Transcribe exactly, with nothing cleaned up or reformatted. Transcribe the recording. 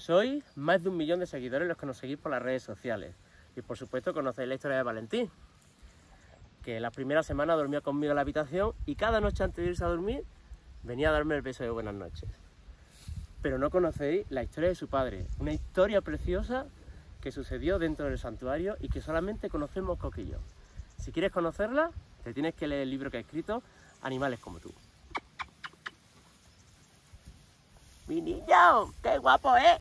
Sois más de un millón de seguidores los que nos seguís por las redes sociales. Y por supuesto conocéis la historia de Valentín, que la primera semana dormía conmigo en la habitación y cada noche antes de irse a dormir venía a darme el beso de buenas noches. Pero no conocéis la historia de su padre, una historia preciosa que sucedió dentro del santuario y que solamente conocemos Coquillo. Si quieres conocerla, te tienes que leer el libro que ha escrito Animales como tú. ¡Mi niño! ¡Qué guapo, eh!